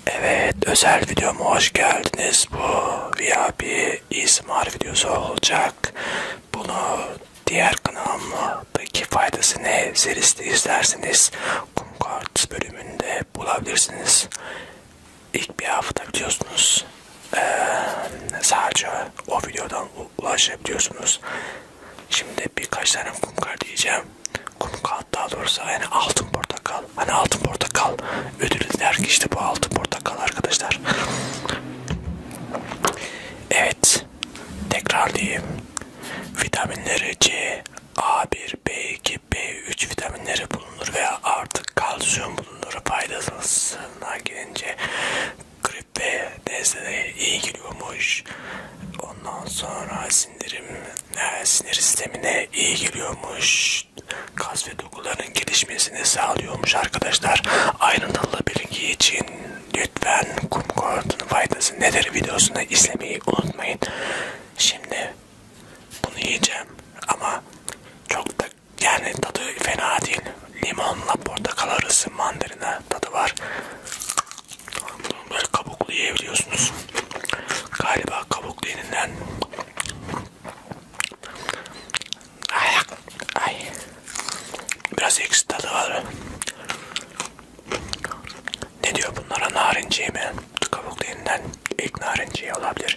Evet, özel videoma hoş geldiniz. Bu VIP ASMR videosu olacak. Bunu diğer kanalımdaki faydası ne serisi izlerseniz kum kart bölümünde bulabilirsiniz. İlk bir hafta biliyorsunuz sadece o videodan ulaşabiliyorsunuz. Şimdi birkaç tane kum kart diyeceğim. Kum kart daha doğrusu yani altın portakal. Hani altın portakal ödülü der ki işte bu altın portakal arkadaşlar. Evet. Tekrarlayayım. Vitaminleri C, A1, B2, B3 vitaminleri bulunur veya artık kalsiyum bulunur. Faydasına gelince grip ve nezleye iyi geliyormuş. Ondan sonra sinir sistemine iyi geliyormuş. Kas ve dokuların gelişmesini sağlıyormuş arkadaşlar. Ayrıntılı bilgi için lütfen kum kartının faydası nedir videosunu izlemeyi unutmayın. Şimdi bunu yiyeceğim ama çok da yani tadı fena değil. Limonla portakal arası mandalina tadı var. Böyle kabuklu yiyebiliyorsunuz. Galiba kabuklu yenilen. Ay. Biraz ekşi tadı var. Ne diyor bunlara, narinciye mi? Kabuklu yenilen ilk narinciye olabilir.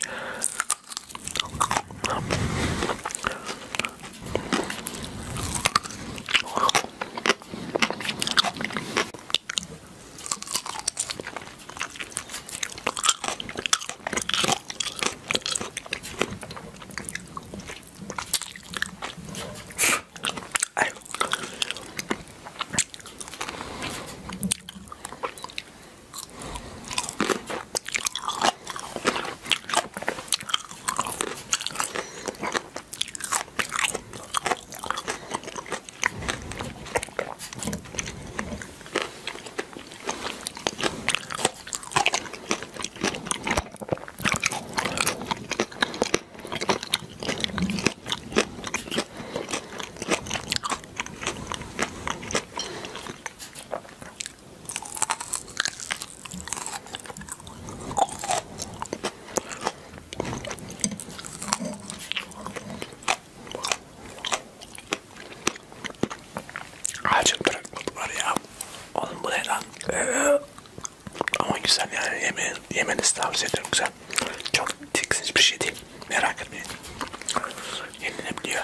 Acık bırakmadı var ya. Oğlum bu ne lan? Ama güzel yani yemenizi tavsiye ederim, güzel. Çok tiksinç bir şey değil. Merak etmeyin. Yenilebiliyor.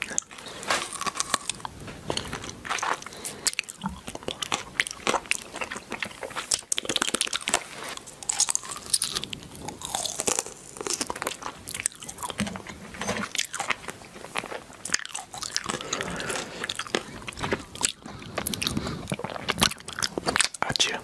Acı.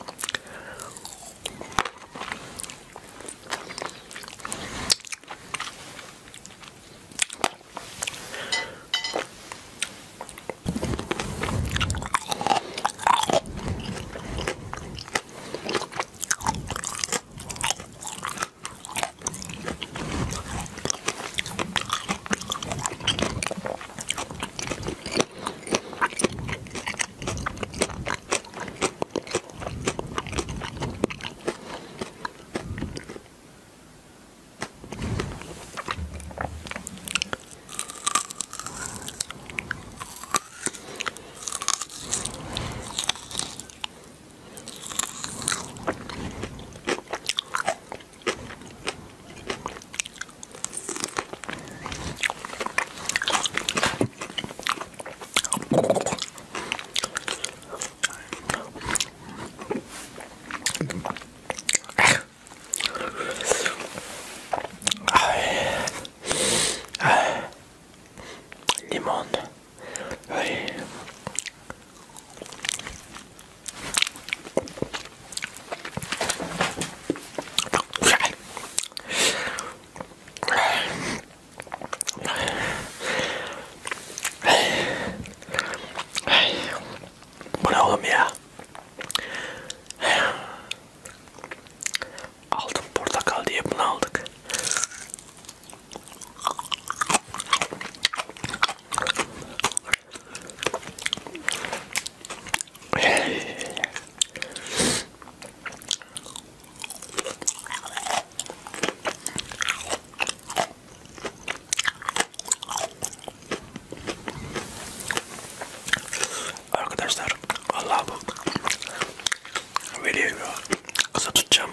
seviyor. Kısa tutacağım.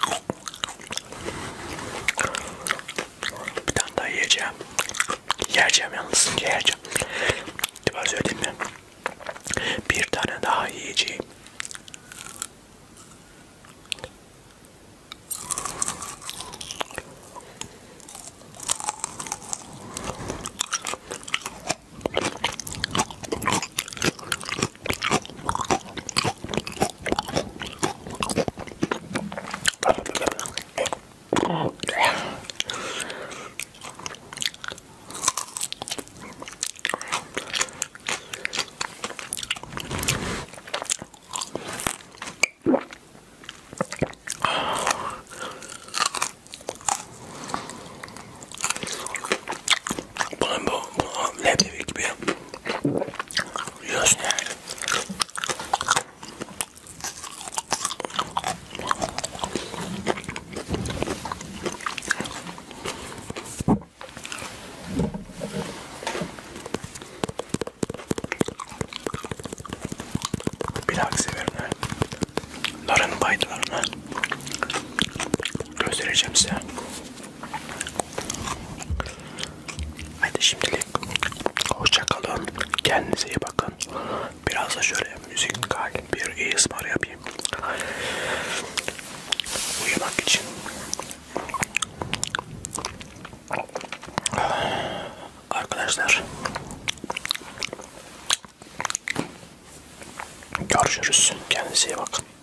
Bir tane daha yiyeceğim. Yiyeceğim yalnız. Yiyeceğim. Ben söyleyeyim mi? Bir tane daha yiyeceğim. Bu leblebi gibi yiyorsun yani. Bir dahaki seferine narın faydalarını göstereceğim size. Hadi şimdilik hoşça kalın. Kendinize iyi bakın. Biraz da şöyle müzikal bir ASMR yapayım. Uyumak için. Arkadaşlar görüşürüz. Kendinize iyi bakın.